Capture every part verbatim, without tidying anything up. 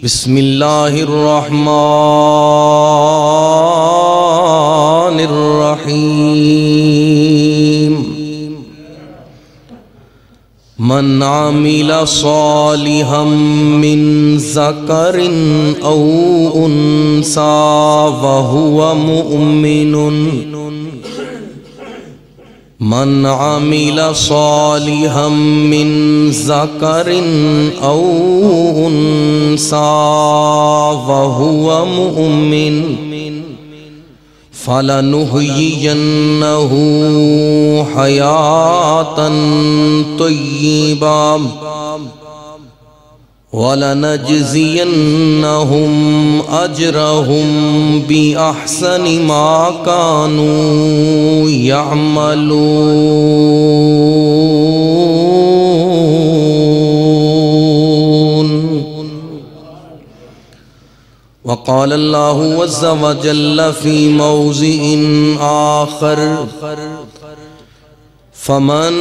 بسم اللہ الرحمن الرحیم من عمل صالحا من ذکر او انثى وهو مؤمن من عمل صالحا من ذکر او انثى وهو مؤمن فلنحيينه حياة طيبة وَلَنَجْزِيَنَّهُمْ أَجْرَهُمْ بِأَحْسَنِ مَا كَانُوا يَعْمَلُونَ وقال الله عز وجل في موضع آخر فمن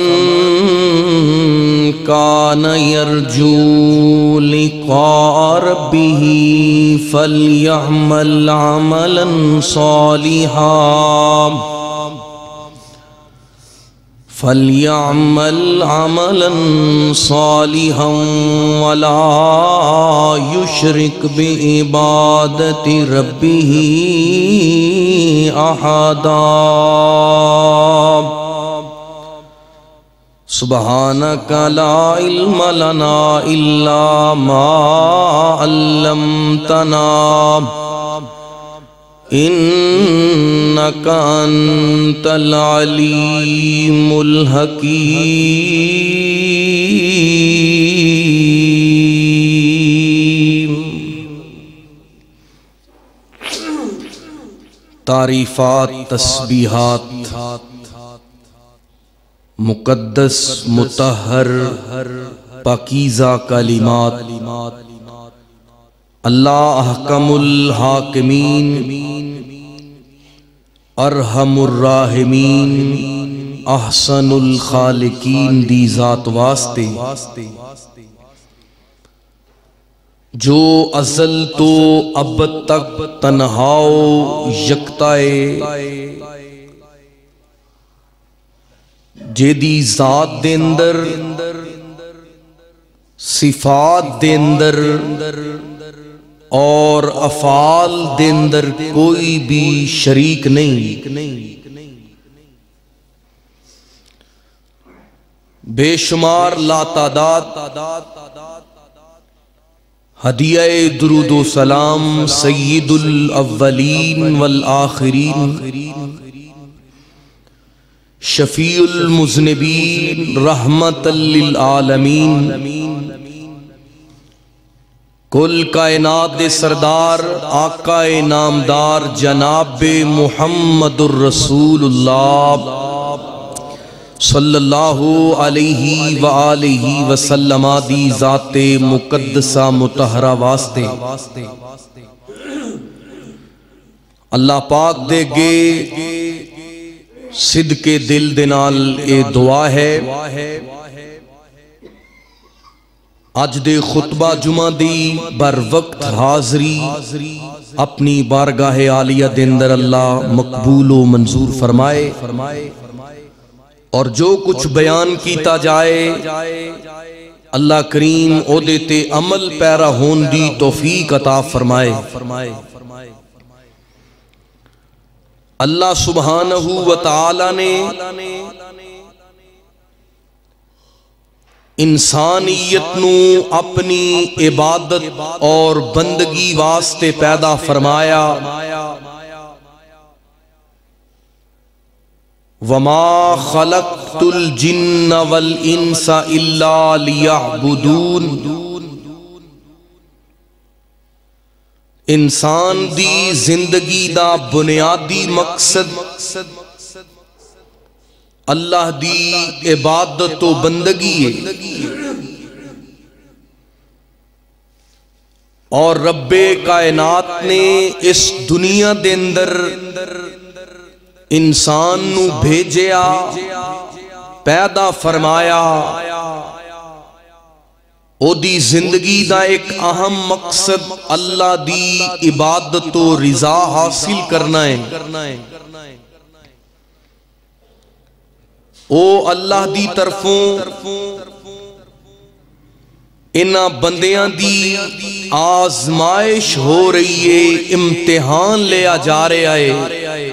كان يرجو لقاء ربه فليعمل عملا صالحا فليعمل عملا صالحا ولا يشرك بعبادة ربه أحدا سبحانك لا علم لنا إلا ما علمتنا إنك أنت العليم الحكيم. تعریفات، تسبیحات، مقدس مطہر پاکیزہ کلمات اللہ احکم الحاکمین ارحم الراحمین احسن الخالقین دی ذات واسطے جو ازل تو ابد تک تنہاؤ یکتائے جیدی ذات دے اندر صفات دے اندر اور افعال دے اندر کوئی بھی شریک نہیں، بے شمار لا تعداد ہدیہ درود و سلام سید الاولین والآخرین شفیع المذنبین رحمت للعالمین کل کائنات دے سردار آقا نامدار جناب محمد الرسول اللہ صلی اللہ علیہ وآلہ وسلم دی ذات مقدسہ مطہرہ واسطے اللہ پاک دے گے صدق دل دنال اے دعا ہے اج دے خطبہ جمعہ دی بر وقت حاضری اپنی بارگاہ عالیہ دے اندر اللہ مقبول و منظور فرمائے اور جو کچھ بیان کیتا جائے اللہ کریم او دیتے عمل پیرا ہون دی توفیق عطا فرمائے. اللہ سبحانہ و تعالی نے انسانیت نو اپنی عبادت اور بندگی واسطے پیدا فرمایا. وَمَا خَلَقْتُ الْجِنَّ وَالْإِنسَ إِلَّا لِيَعْبُدُونَ. انسان دی زندگی دا بنیادی مقصد اللہ دی عبادت و بندگی ہے اور رب کائنات نے اس دنیا دے اندر انسان نو بھیجیا پیدا فرمایا او دی زندگی دا ایک اہم مقصد اللہ دی عبادت و رضا حاصل کرنا ہے۔ او اللہ دی طرفوں انہاں بندیاں دی آزمائش ہو رہی ہے، امتحان لیا جا رہا ہے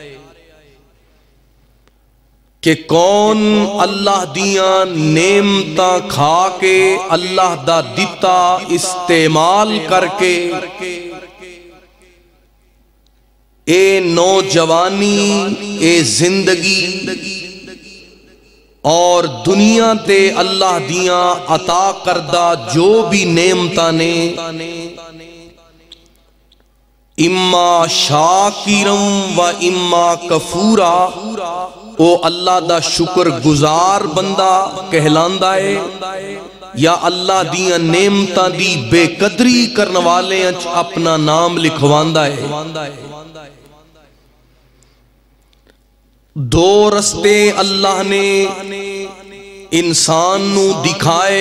کہ کون اللہ دیاں نعمتاں کھا کے اللہ دا دیتا استعمال کر کے اے نوجوانی، اے زندگی اور دنیا تے اللہ دیاں عطا کردہ جو بھی نعمتاں نے اما شاکرم و اما کفورا، او اللہ دا شکر گزار بندہ کہلاندا ہے یا اللہ دیاں نعمتاں دی بے قدری کرن والے اپنا نام لکھواندا ہے۔ دو رستے اللہ نے انسان نو دکھائے،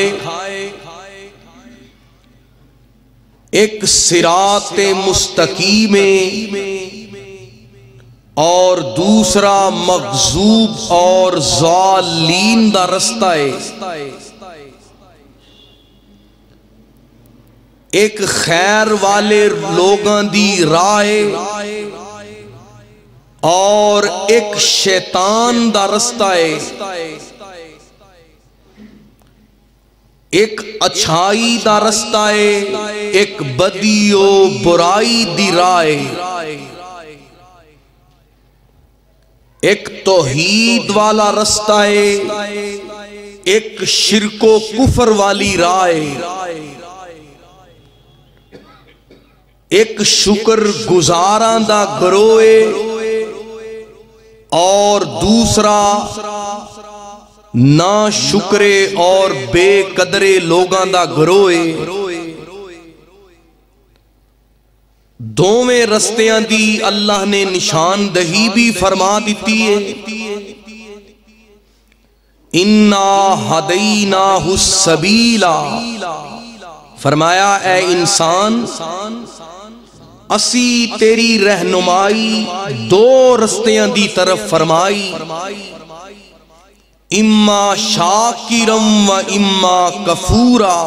ایک صراط مستقیم اور دوسرا مغضوب اور ضالین دا رستہ ہے۔ ایک خیر والے لوگاں دی راہ اور ایک شیطان دا رستہ ہے، ایک اچھائی دا رستہ ہے، ایک بدی و برائی دی راہ، ایک توحید والا رستہ ہے، ایک شرک و کفر والی راہ، ایک شکر گزاراں دا گروہ اور دوسرا نا شکرے اور بے قدرے لوگاں دا گروہ۔ دوویں رستیاں دی اللہ نے نشاندہی بھی فرما دیتی ہے، اِنَّا ہَدَيْنَاهُ السَّبِيلَ، فرمایا اے انسان اسی تیری رہنمائی دو رستیاں دی طرف فرمائی، اما شاکرم و اما کفورا۔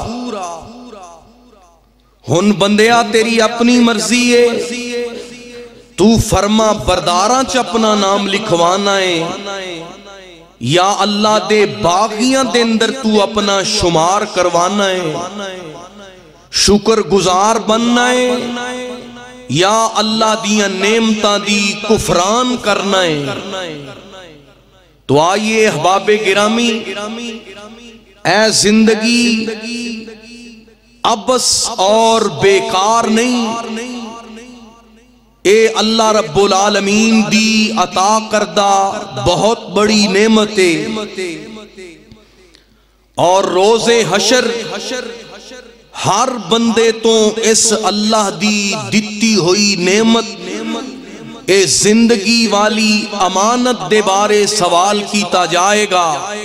ہن بندیا تیری اپنی مرضی ہے، تو فرما برداراں چ اپنا نام لکھوانا ہے یا اللہ دے باغیاں دے اندر تو اپنا شمار کروانا ہے، شکر گزار بننا ہے یا اللہ دیاں نعمتاں دی کفران کرنا ہے۔ تو آئیے احباب گرامی، اے زندگی ابس اور بیکار نہیں، اے اللہ رب العالمین دی عطا کردہ بہت بڑی نعمت ہے، اور روز حشر ہر بندے تو اس اللہ دی دتی ہوئی نعمت اے زندگی والی امانت دے بارے سوال کیتا جائے گا۔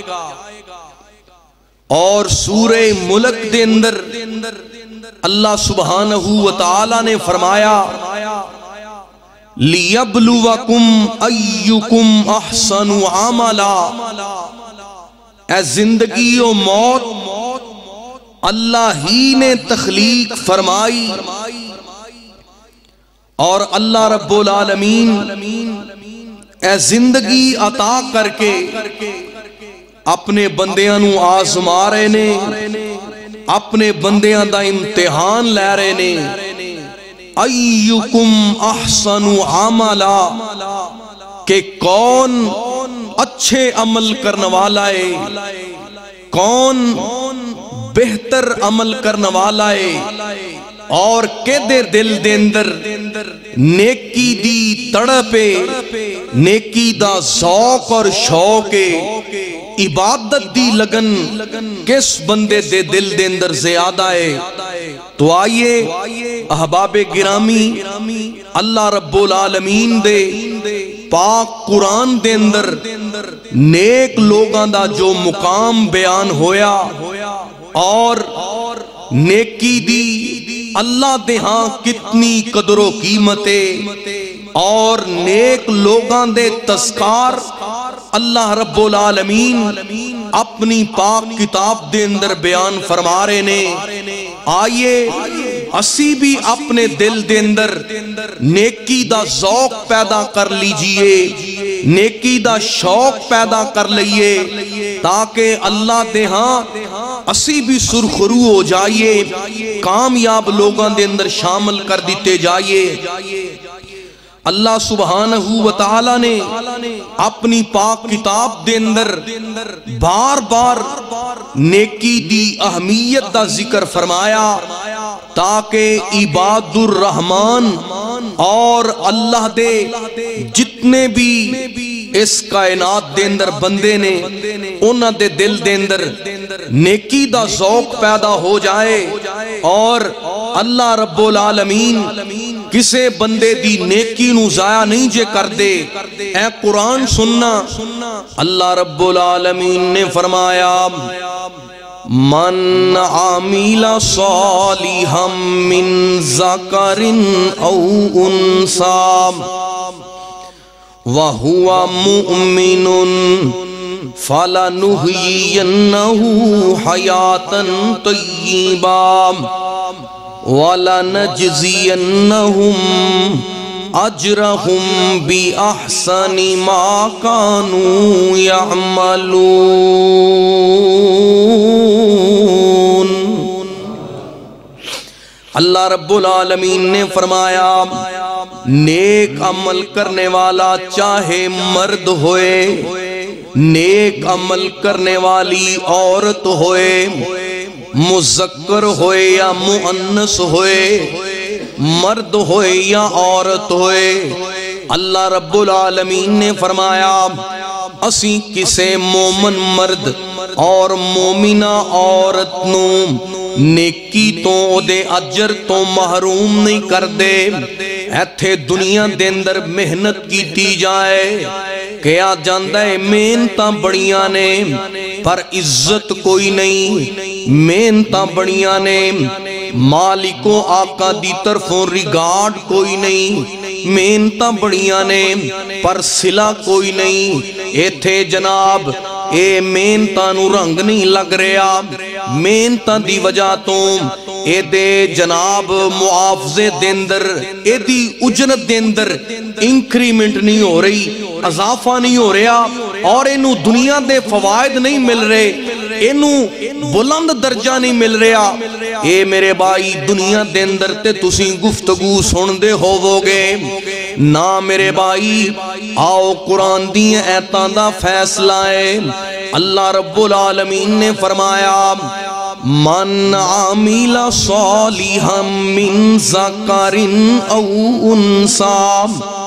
اور سورہ ملک دے اندر اللہ سبحانہ وتعالی نے فرمایا لِيَبْلُوَكُمْ أَيُّكُمْ أَحْسَنُ عَمَلًا، اے زندگی و موت اللہ ہی نے تخلیق فرمائی، اور اللہ رب العالمین اے زندگی عطا کر کے اپنے بندیاں نو آزما رہے نے، اپنے بندیاں دا امتحان لے رہے نے۔ ایکم احسن عملا، کہ کون اچھے عمل کرنے والا ہے، کون بہتر عمل کرنے والا ہے، اور کہ دے دل دے اندر نیکی دی تڑپے، نیکی دا ذوق اور شوق، عبادت دی لگن کس بندے دے دل دے اندر زیادہ ہے۔ تو آئیے احباب گرامی، اللہ رب العالمین دے پاک قرآن دے اندر نیک لوگاں دا جو مقام بیان ہویا، اور نیکی دی اللہ دے ہاں کتنی قدر و قیمتے اور نیک لوگاں دے تذکار اللہ رب العالمین اپنی پاک کتاب دے اندر بیان فرما رہے نے۔ آئیے اسی بھی اپنے دل دے اندر نیکی دا ذوق پیدا کر لیجئے، نیکی دا شوق پیدا کر لئیے، تاکہ اللہ دے ہاں اسی بھی سرخرو ہو جائیے، کامیاب لوگاں دے اندر شامل کر دیتے جائیے۔ اللہ سبحانہ وتعالی نے اپنی پاک کتاب دے اندر بار بار نیکی دی اہمیت دا ذکر فرمایا، تاکہ عباد الرحمن اور اللہ دے جتنے بھی اس کائنات دے اندر بندے نے انہاں دے دل دے اندر نیکی دا ذوق پیدا ہو جائے، اور اللہ رب العالمین کسے بندے دی نیکی نو ضائع نہیں جے کر دے۔ اے قرآن سننا، اللہ رب العالمین نے فرمایا من عامل صالحا من ذکر او انثى وهو مؤمن فلنحيينه حياة طيبة وَلَنَجْزِيَنَّهُمْ أَجْرَهُمْ بِأَحْسَنِ مَا كَانُوا يَعْمَلُونَ۔ اللہ رب العالمین نے فرمایا نیک عمل کرنے والا چاہے مرد ہوئے، نیک عمل کرنے والی عورت ہوئے، مذکر ہوئے یا مؤنث ہوئے، مرد ہوئے یا عورت ہوئے، اللہ رب العالمین نے فرمایا اسی کسے مومن مرد اور مومنہ عورت نو نیکی تو دے اجر تو محروم نہیں کر دے۔ ایتھے دنیا دے اندر محنت کیتی جائے، کیا جاندہ ہے محنتاں بڑیاں نے پر عزت کوئی نہیں، محنتاں بڑیاں نے مالک و آقا دی طرفوں ریگارڈ کوئی نہیں، محنتاں بڑیاں نے پر صلہ کوئی نہیں۔ ایتھے جناب اے محنتاں نو رنگ نہیں لگ رہا، محنتاں دی وجہ تو اے دے جناب معافضے دے اندر، اے دی اجرت دے اندر انکریمنٹ نہیں ہو رہی، اضافہ نہیں ہو رہا، اور انہوں دنیا دے فوائد نہیں مل رہے، انہوں بلند درجہ نہیں مل رہا۔ اے میرے بھائی دنیا دے اندر تے تسی گفتگو سن دے ہوو گے نا میرے بھائی، آؤ قرآن دی ایتاں دا فیصلہ ہے۔ اللہ رب العالمین نے فرمایا من عامل صالحا من ذکر او انثى،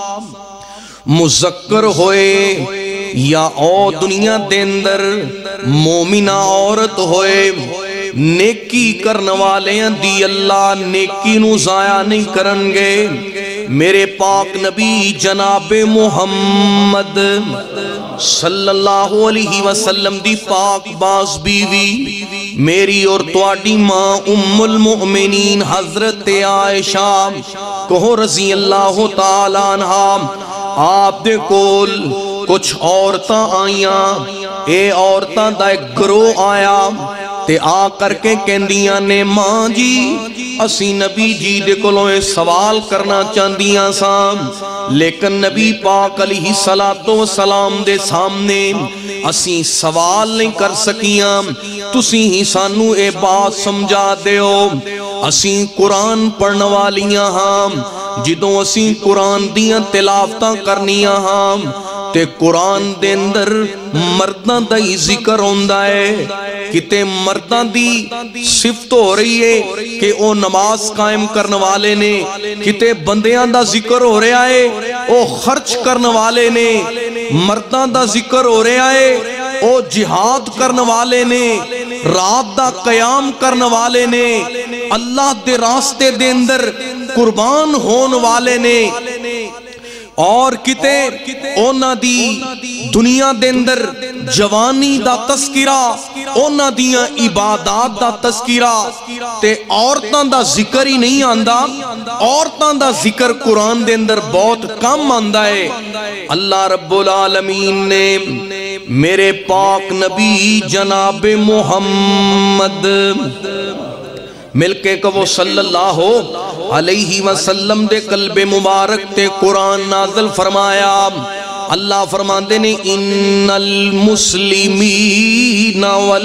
مذکر ہوئے یا او دنیا دے اندر مومنہ عورت ہوئے، نیکی کرن والے دی اللہ نیکی نو ضائع نہیں کرن گے۔ میرے پاک نبی جناب محمد صلی اللہ علیہ وسلم دی پاک باز بیوی میری اور تواڈی ماں ام المؤمنین حضرت عائشہ کہو رضی اللہ تعالیٰ عنہا، آپ دے کول کچھ عورتاں آئیاں، اے عورتاں دا ایک گروہ آیا تے آ کر کے کہندیاں نے ماں جی اسی نبی جی دے کولوں سوال کرنا چاندیاں سام، لیکن نبی پاک علیہ السلام دے سامنے اسی سوال نہیں کر سکیاں، تسی ہی سانو اے بات سمجھا دیو۔ اسی قرآن پڑھن والیاں ہاں، جدوں اسی قرآن دیاں تلاوتاں کرنیاں ہاں تے قرآن دے اندر مرداں دا ہی ذکر ہوندا ہے، کتے مرداں دی صفت ہو رہی ہے کہ او نماز قائم کرن والے نے، کتے بندیاں دا ذکر ہو رہا ہے او خرچ کرن والے نے، مرداں دا ذکر ہو رہا ہے او جہاد کرن والے نے، رات دا قیام کرن والے نے، اللہ دے راستے دے اندر قربان ہون والے نے، اور کتے اونا دی دنیا دے اندر جوانی دا تذکرہ، اونا دیاں عبادات دا تذکرہ، تے عورتاں دا ذکر ہی نہیں آندہ۔ عورتاں دا ذکر قرآن دے اندر بہت کم آندہ ہے۔ اللہ رب العالمین نے میرے پاک نبی جناب محمد مل کے کہو صلی اللہ علیہ وسلم دے قلب مبارک تے قرآن نازل فرمایا۔ اللہ فرماندے نے ان المسلمین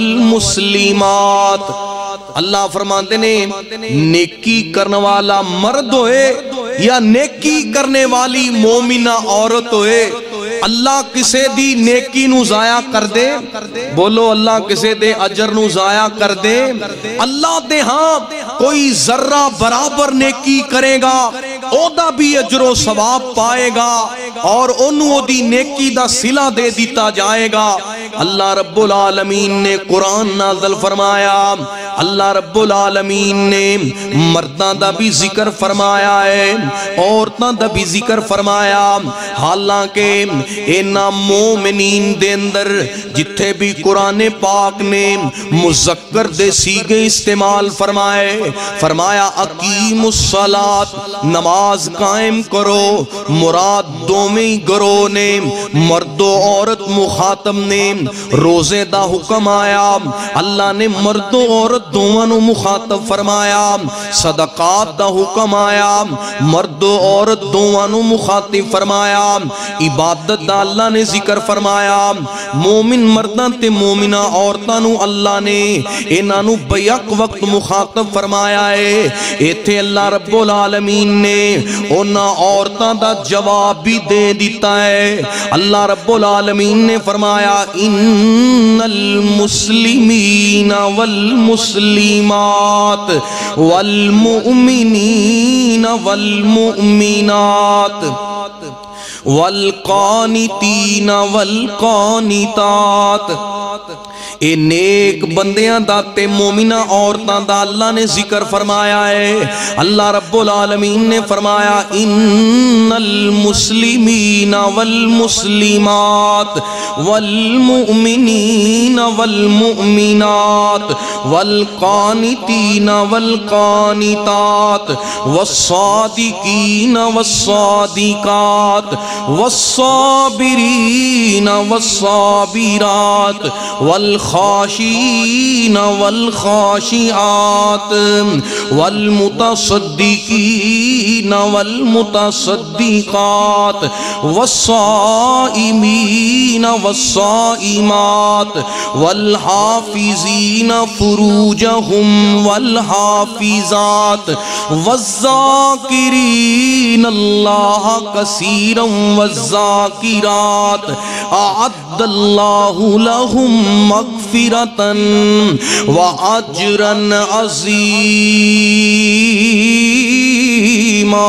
والمسلمات، اللہ فرماندے نے نیکی کرنے والا مرد ہوئے یا نیکی کرنے والی مومنہ عورت ہوئے، اللہ کسے دی نیکی نو ضائع کر دے، بولو اللہ کسے دے اجر نو ضائع کر دے، اللہ دے ہاں کوئی ذرہ برابر نیکی کرے گا او دا بھی اجر و ثواب پائے گا اور انہوں دی نیکی دا صلہ دے دیتا جائے گا۔ اللہ رب العالمین نے قرآن نازل فرمایا، اللہ رب العالمین نے مردان دا بھی ذکر فرمایا ہے، عورتاں دا بھی ذکر فرمایا۔ حالانکہ اینا مومنین دے اندر جتھے بھی قرآن پاک نے مذکر دے سیگے استعمال فرمائے، فرمایا اقیم الصلاۃ، نماز قائم کرو، مراد دومی گروہ نے مرد و عورت مخاطب نے روزے دا حکم آیا، اللہ نے مرد و عورت دونوں مخاطب فرمایا، صدقات دا حکم آیا، مرد و عورت دونوں مخاطب فرمایا، عبادت دا اللہ نے ذکر فرمایا، مومن مردان تے مومنہ عورتانو اللہ نے انانو بیک وقت مخاطب فرمایا ہے۔ ایتھے اللہ رب العالمین نے انہاں عورتان دا جواب بھی دے دیتا ہے۔ اللہ رب العالمین نے فرمایا ان المسلمین والمسلمات والمؤمنین والمؤمنات والقانتین والقانتات، اے نیک بندیاں داتے مومنہ عورتان دا اللہ نے ذکر فرمایا ہے۔ اللہ رب العالمین نے فرمایا ان المسلمین والمسلمات والمؤمنین والمؤمنات والقانتین والقانتات والصادقین والصادقات والصابرین والصابرات والخاشعین والخاشعات والمتصدقین والمتصدقات والصائمین والصائمات والحافظین فروجہم والحافظات والذاکرین اللہ کثیرا والذاکرات اعد اللہ لہم مغفرتا وَأَجْرًا عَظِيمًا۔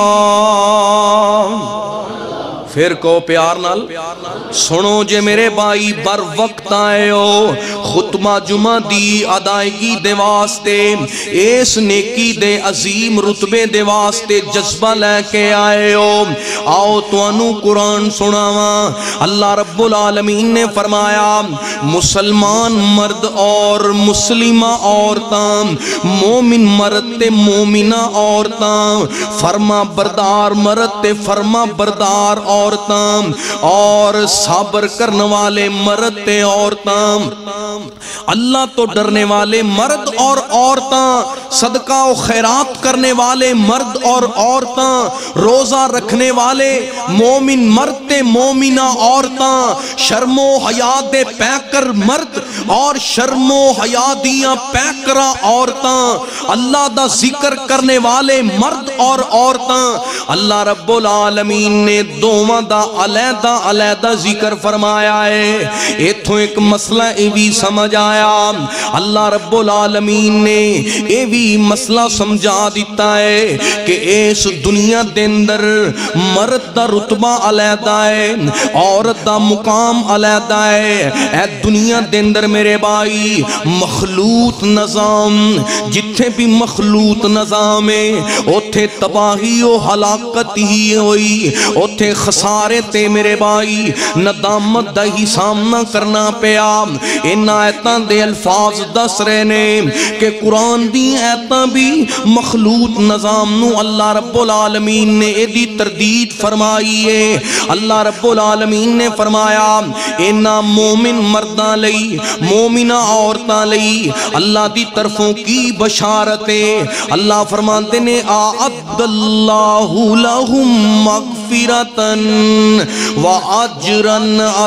پھر کو پیار نال سنو جے میرے بھائی، بر وقت آئے ہو خطبہ جمعہ دی ادائیگی دے واسطے، اس نیکی دے عظیم رتبے دے واسطے جذبہ لے کے آئے ہو، آؤ تو انو قرآن سناواں۔ اللہ رب العالمین نے فرمایا مسلمان مرد اور مسلمہ عورتاں، مومن مرد تے مومنہ عورتاں، فرما بردار مرد تے فرما بردار عورتاں، اور صبر کرنے والے مرد تے عورتاں، اللہ تو ڈرنے والے مرد اور عورتاں، صدقہ و خیرات کرنے والے مرد اور عورتاں، روزہ رکھنے والے مومن مرد تے مومنہ عورتاں، شرم و حیا دے پیکر مرد اور شرم و حیا دیاں پیکرہ عورتاں، اللہ دا ذکر کرنے والے مرد اور عورتاں۔ اللہ رب العالمین نے دوواں دا علیحدہ علیحدہ ذکر فرمایا ہے۔ ایتھوں ایک مسئلہ اے بھی سمجھ آیا، اللہ رب العالمین نے اے بھی مسئلہ سمجھا دیتا ہے کہ اس دنیا دے اندر مرد دا رتبہ علیحدہ ہے، عورت دا مقام علیحدہ ہے۔ اے دنیا دے اندر میرے بھائی مخلوط نظام جتنے جتھے بھی مخلوط نظام ہے اوتھے تباہی و ہلاکت ہی ہوئی، اوتھے خسارے تے میرے بھائی ندامت دا ہی سامنا کرنا پیا۔ ان آیتاں دے الفاظ دس رہے نے کہ قرآن دی آیتاں بھی مخلوط نظام نو اللہ رب العالمین نے ایدی تردید فرمائی ہے۔ اللہ رب العالمین نے فرمایا اینا مومن مرداں لئی مومنہ عورتاں لئی اللہ دی طرفوں کی بشارت ہے۔ اللہ فرماتے نے اعد اللہ لہم مغفرتاً و اجرا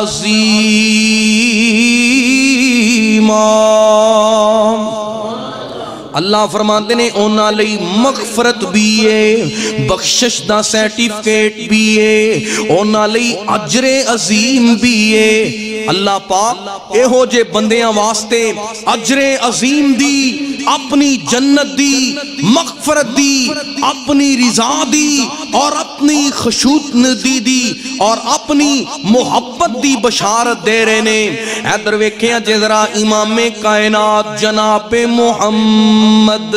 عظیما۔ اللہ فرماتے نے اونا لئی مغفرت بھی ہے، بخشش دا سرٹیفکیٹ بھی ہے، اونا لئی اجر عظیم بھی ہے۔ اللہ پاک اے ہو جے بندیاں واسطے اجر عظیم دی، اپنی جنت دی، مغفرت دی، اپنی رضا دی اور اپنی خشوع دی اور اپنی محبت دی بشارت دے رہے نے۔ ادھر ویکھیں جے ذرا امام کائنات جناب محمد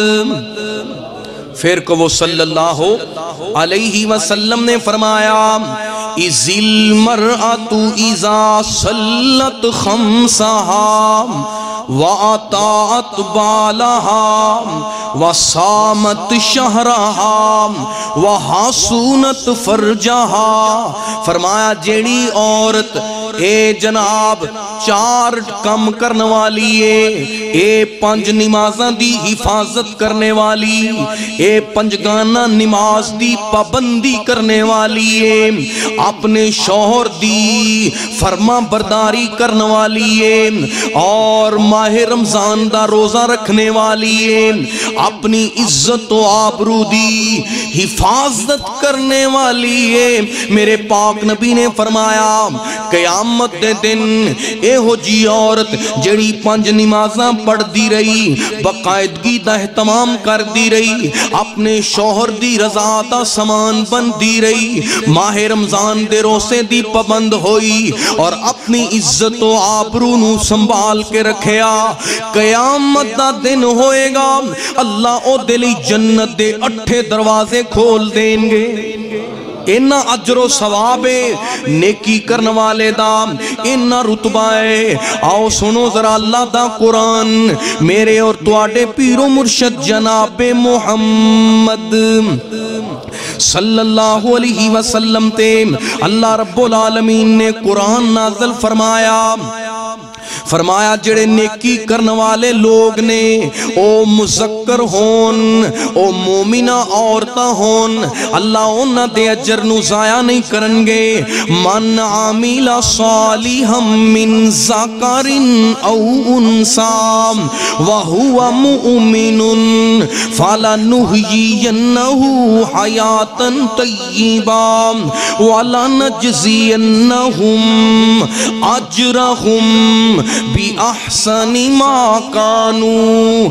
پھر کو وہ صلی اللہ علیہ وسلم نے فرمایا اِذِ الْمَرْأَةُ اِذَا صَلَّتْ خَمْسَهَا وَأَطَاعَتْ بَالَهَا وَصَامَتْ شَهْرَهَا وَحَصُونَتْ فَرْجَهَا۔ فرمایا جیڑی عورت اے جناب چار کم کرنے والی ہے، اے پنج نمازاں دی حفاظت کرنے والی، اے پنجگانہ نماز دی پابندی کرنے والی ہے، اپنے شوہر دی فرما برداری کرنے والی ہے اور ماہ رمضان دا روزہ رکھنے والی ہے، اپنی عزت و آبرو دی حفاظت کرنے والی ہے۔ میرے پاک نبی نے فرمایا قیامت دے دن اے ہو جی عورت جڑی پنج نمازاں پڑھ دی رہی، باقاعدگی دا اہتمام کر دی رہی، اپنے شوہر دی رضا دا سامان بن دی رہی، ماہ رمضان دے روزے دی پابند ہوئی اور اپنی عزت و آبرو نو سنبھال کے رکھیا، قیامت دا دن ہوئے گا اللہ او دلی جنت دے اٹھے دروازے کھول دیں گے۔ اینا اجر و ثواب نیکی کرنے والے دا اینا رتبہ ہے۔ آؤ سنو ذرا اللہ دا قرآن میرے اور تواڈے پیر و مرشد جناب محمد صلی اللہ علیہ وسلم تے اللہ رب العالمین نے قرآن نازل فرمایا فرمایا جڑے نیکی کرنے والے لوگ نے او مذکر ہون، او مومنہ عورتہ ہون، اللہ انہاں دے اجر نو ضائع نہیں کرنگے۔ من عامل صالحا من ذکر او انثى وهو مؤمن فلنحيينه حیاة طیبہ ولنجزینہم اجرہم بِأَحْسَنِ مَا كَانُوا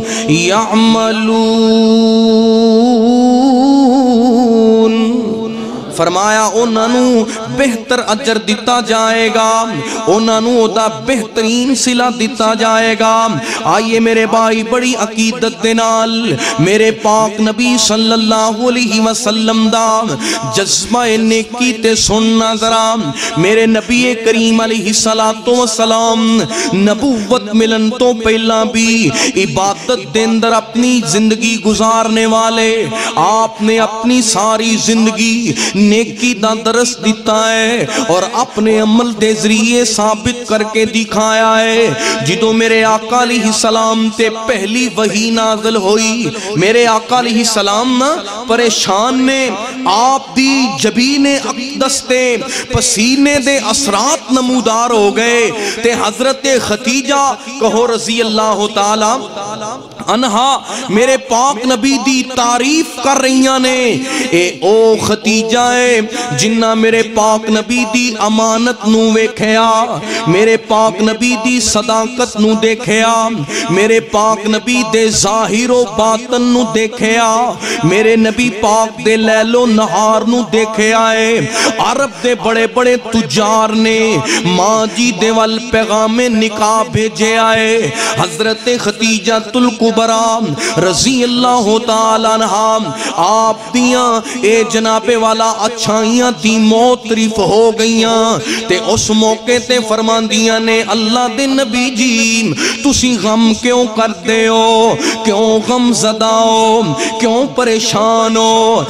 يَعْمَلُونَ۔ فرمایا انہوں بہتر اجر دیتا جائے گا، انہوں دا بہترین صلہ دیتا جائے گا۔ آئیے میرے بھائی بڑی عقیدت دنال میرے پاک نبی صلی اللہ علیہ وسلم دا جذبہ نیکی تے سننا ذرا۔ میرے نبی کریم علیہ السلام نبوت ملن تو پہلا بھی عبادت دے اندر اپنی زندگی گزارنے والے، آپ نے اپنی ساری زندگی نیکی دا درس دیتا ہے اور اپنے عمل دے ذریعے ثابت کر کے دکھایا ہے۔ جدو میرے آقا علیہ السلام تے پہلی وحی نازل ہوئی، میرے آقا علیہ السلام نا پریشان نے، آپ دی جبین اقدس تے پسینے دے اثرات نمودار ہو گئے تے حضرت ختیجہ کہو رضی اللہ تعالی عنہا میرے پاک نبی دی تعریف کر رہیاں نے، اے او ختیجہ جنہ میرے پاک نبی دی امانت نو ویکھیا، میرے پاک نبی دی صداقت نو دیکھیا، میرے پاک نبی دے ظاہر و باطن نو دیکھیا، میرے نبی پاک دے لیل و نہار نو دیکھیا ہے۔ عرب دے بڑے بڑے تجار نے ماں جی دے وال پیغام نکاح بھیجے آئے، حضرت ختیجہ الکبریٰ الکبرى رضی اللہ تعالیٰ عنہ آپ دیاں اے جناب والا اچھائیاں دی موت طریف ہو گئیاں تے اس موقع تے فرمان دیاں نے اللہ دے نبی جی تسی غم کیوں کر دے ہو کیوں غم زدہ ہو کیوں پریشان ہو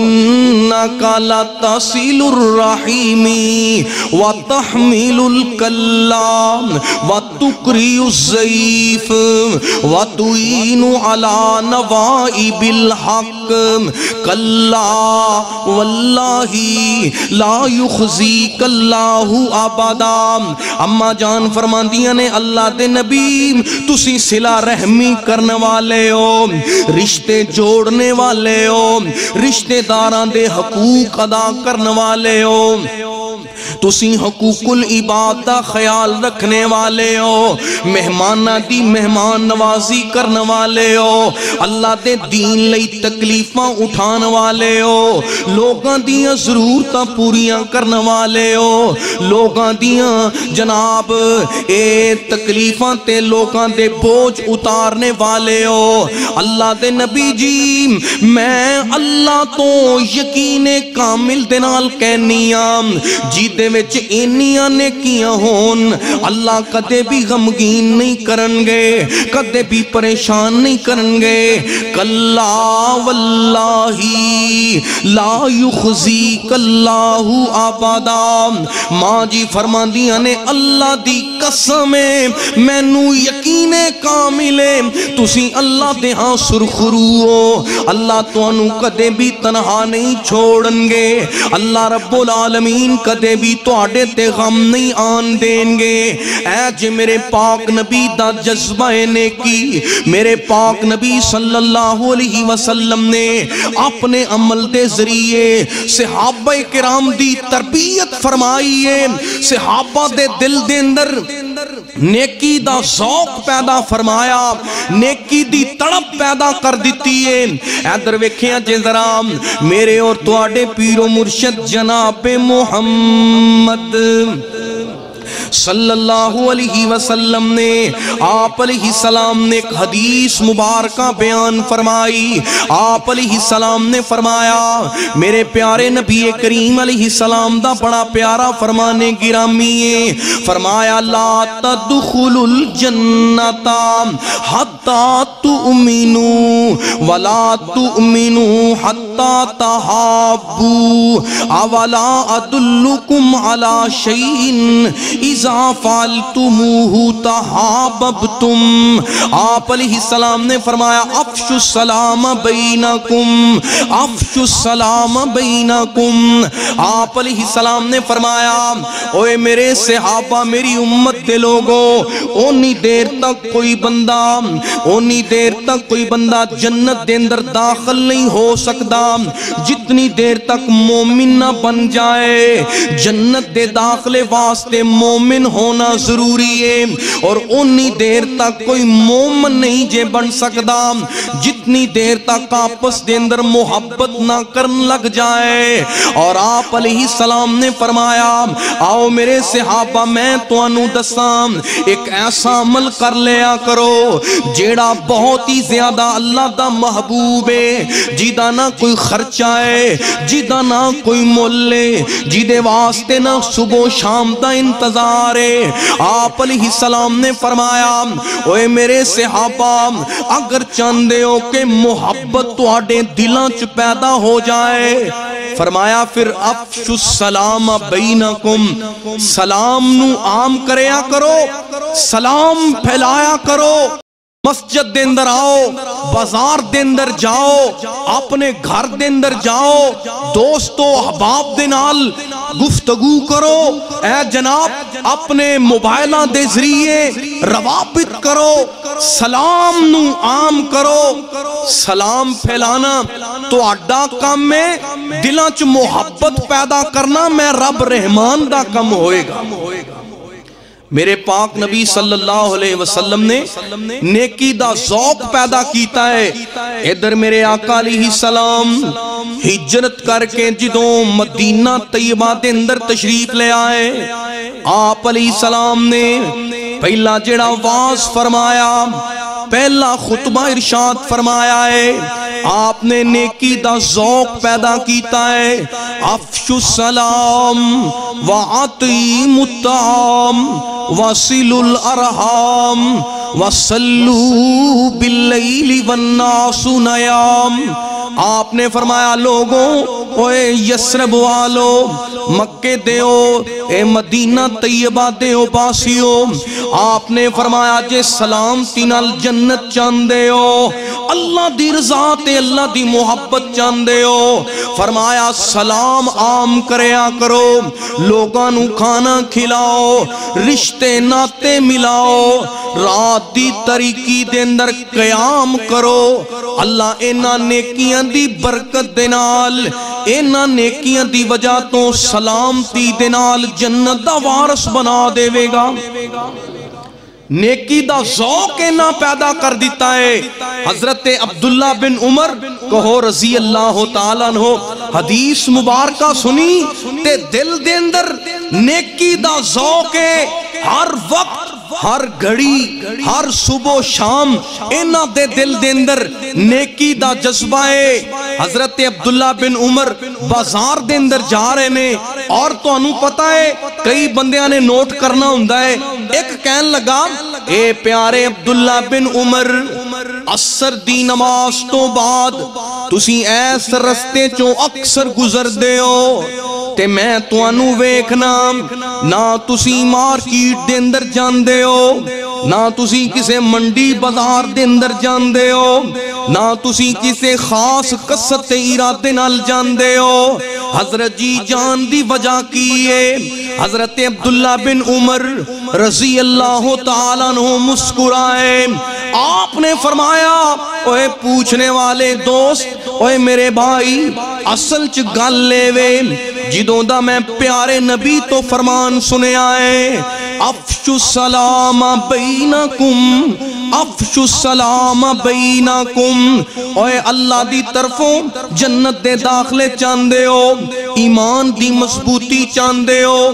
انکا لتصل الرحیمی وتحمل الکلام وتقری الضعیف وتعین علی نوائب الحق کلا واللہ لا یخزیک اللہ ابدا اما جان فرمان دیا نے اللہ دے نبی تسی صلہ رحمی کرنے والے ہو رشتے جوڑنے والے ہو رشتے داران دے حقوق ادا کرنے والے ہو تسی حقوق العباد دا خیال رکھنے والے ہو مہمانہ دی مہمان نوازی کرنے والے ہو اللہ دے دین لئی تکلیفاں اٹھان والے ہو لوگاں دیاں ضرورتاں پوریاں کرنے والے ہو لوگاں دیاں جناب اے تکلیفاں تے لوگاں دے بوجھ اتارنے والے ہو اللہ دے نبی جی میں اللہ تو یقین کامل دے نال کہنیاں جی دے وچ انیاں نے کیاں ہون اللہ کدے بھی غمگین نہیں کرنگے کدے بھی پریشان نہیں کرنگے کلا واللہ لا یخزیک اللہ ابدا ماں جی فرمان دیا نے اللہ دی قسم میں نو یقین کاملے تسی اللہ دے ہاں سرخرو ہو اللہ تو انو کدے بھی تنہا نہیں چھوڑنگے اللہ رب العالمین کدے بھی تو آڑے تے غم نہیں آن دیں گے اے جے میرے پاک نبی دا جذبہ نیکی میرے پاک نبی صلی اللہ علیہ وسلم نے اپنے عمل دے ذریعے صحابہ کرام دی تربیت فرمائی ہے صحابہ دے دل دے اندر نیکی دا ذوق پیدا فرمایا نیکی دی تڑپ پیدا کر دیتی ہے ادھر ویکھیاں جے ذرا میرے اور تواڈے پیر و مرشد جناب محمد صلی اللہ علیہ وسلم نے آپ علیہ السلام نے ایک حدیث مبارکہ بیان فرمائی آپ علیہ السلام نے فرمایا میرے پیارے نبی کریم علیہ السلام دا بڑا پیارا فرمانے گرامی ہے فرمایا لا تدخل الجنت حتی تؤمنوا ولا تؤمنوا حتی تحابوا اولا ادلکم علی شیئن اذا فعلتموہ تحاببتم آپ علیہ السلام نے فرمایا افشو السلام بینکم افشو السلام بینکم آپ علیہ السلام نے فرمایا اوے میرے صحابہ میری امت دے لوگو اونی دیر تک کوئی بندہ اونی دیر تک کوئی بندہ جنت دے اندر داخل نہیں ہو سکتا جتنی دیر تک مومن نہ بن جائے جنت دے داخلے واسطے مومن ہونا ضروری ہے اور انی دیر تک کوئی مومن نہیں جے بن سکتا جتنی دیر تک آپس دے اندر محبت نہ کرن لگ جائے اور آپ علیہ السلام نے فرمایا آؤ میرے صحابہ میں تو انو دسام ایک ایسا عمل کر لیا کرو جیڑا بہت ہی زیادہ اللہ دا محبوب ہے جیدہ نہ کوئی خرچہ ہے جیدہ نہ کوئی مولے جیدے واسطے نہ صبح شام دا انتظار ہے آپ علیہ السلام نے فرمایا اوے میرے صحابہ اگر چاندے ہو کہ محبت تو آڑے دلان چ پیدا ہو جائے فرمایا پھر افشو السلام بینکم سلام نو عام کریا کرو سلام پھیلایا کرو مسجد دے اندر آؤ بازار دے اندر جاؤ اپنے گھر دے اندر جاؤ دوستو احباب دے نال گفتگو کرو اے جناب اپنے موبائلان دے ذریعے روابط کرو سلام نو عام کرو سلام پھیلانا تو اڈا کام میں دلان چ محبت پیدا کرنا میں رب رحمان دا کم ہوئے گا میرے پاک نبی صلی اللہ علیہ وسلم نے نیکی دا ذوق پیدا کیتا ہے ادھر میرے آقا علیہ السلام ہجرت کر کے جدوں مدینہ طیبہ دے اندر تشریف لے آئے آپ علیہ السلام نے پہلا جڑا واز فرمایا پہلا خطبہ ارشاد فرمایا ہے، آپ نے نیکی دا ذوق پیدا کیتا ہے، افشوا السلام وَأَطْعِمُوا الطَّعَامَ وَصِلُوا الْأَرْحَامَ وَصَلُّوا بِاللَّيْلِ وَالنَّاسُ نِيَامٌ۔ آپ نے فرمایا لوگوں، اوے یسرب والو، مکے دیو، اے مدینہ طیبہ دیو باسیو، آپ نے فرمایا جے سلام تینال جنت چاندے ہو، اللہ دی رضا تے اللہ دی محبت چاندے ہو، فرمایا سلام عام کریا کرو، لوگاں نو کھانا کھلاؤ، رشتے ناتے ملاؤ، رات دی تاریکی دے اندر قیام کرو، اللہ اینا نیکیاں دی برکت دے نال، اینا نیکیاں دی وجہ تو سلامتی دے نال جنت دا وارث بنا دے وے گا۔ نیکی دا ذوق اینا پیدا کر دیتا ہے۔ حضرت عبداللہ بن عمر کہو رضی اللہ تعالیٰ عنہ، حدیث مبارکہ سنی تے دل دے اندر نیکی دا ذوق ہے، ہر وقت ہر گھڑی ہر صبح و شام اینا دے دل دے اندر نیکی دا جذبہ ہے۔ حضرت عبداللہ بن عمر بازار دے اندر جا رہے نے، اور تو انہوں پتا ہے کئی بندیاں نے نوٹ کرنا ہوندہ ہے، ایک کہن لگا اے پیارے عبداللہ بن عمر، عصر دی نماز تو بعد تسی ایس رستے چوں اکثر گزر دے ہو تے میں تو انہوں ویکھنا نہ تسی مارکیٹ دے اندر جان دے ہو، نہ تسی کسے منڈی بازار دے اندر جان دے ہو، نہ تسی کسے خاص قصت ارادے نال جان دے ہو۔ حضرت جی جان دی وجہ کیے، حضرت عبداللہ بن عمر رضی اللہ تعالیٰ عنہ مسکرائے، آپ نے فرمایا اوے پوچھنے والے دوست، اوے میرے بھائی اصل چ گل لے وے جدوں دا میں پیارے نبی تو فرمان سنے آئے، افشوا السلام بینکم افشوا السلام بینکم، اوے اللہ دی طرفوں جنت دے داخلے چاندے ہو، ایمان دی مضبوطی چاندے ہو،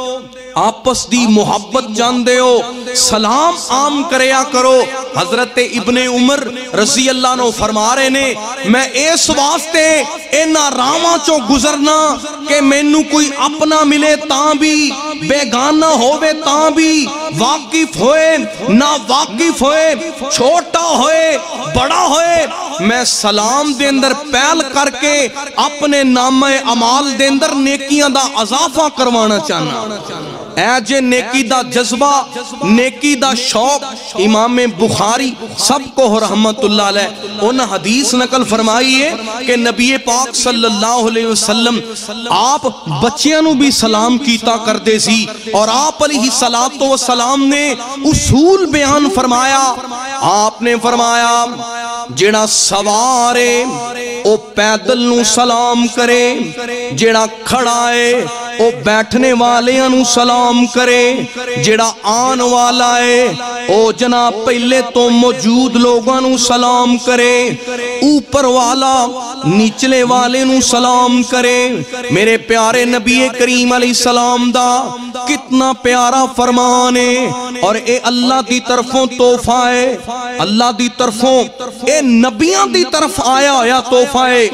آپس دی محبت جاندے ہو، سلام عام کریا کرو۔ حضرت ابن عمر رضی اللہ عنہ فرما رہے نے، میں اس واسطے اینا راما چو گزرنا کہ مینوں کوئی اپنا ملے تاں بھی، بیگانہ ہوئے تاں بھی، واقف ہوئے نہ واقف ہوئے، چھوٹا ہوئے بڑا ہوئے، میں سلام دے اندر پہل کر کے اپنے نام اعمال دے اندر نیکیاں دا اضافہ کروانا چاہنا۔ اے جے نیکی دا جذبہ، نیکی دا شوق، امام بخاری سب کو رحمت اللہ علیہ ان حدیث نقل فرمائی ہے کہ نبی پاک صلی اللہ علیہ وسلم آپ بچیاں نو بھی سلام کیتا کر دے سی، اور آپ علیہ السلام نے اصول بیان فرمایا۔ آپ نے فرمایا جیڑا سوارے او پیدل نو سلام کرے، جیڑا کھڑا ہے او بیٹھنے والے انو سلام کرے، جیڑا آن والا ہے او جناب پہلے تو موجود لوگاں نو سلام کرے، اوپر والا نیچلے والے نو سلام کرے۔ میرے پیارے نبی کریم علیہ السلام دا کتنا پیارا فرمان ہے، اور اے اللہ دی طرفوں تحفہ ہے، اللہ دی طرفوں اے نبیاں دی طرف آیا ہویا تحفہ ہے۔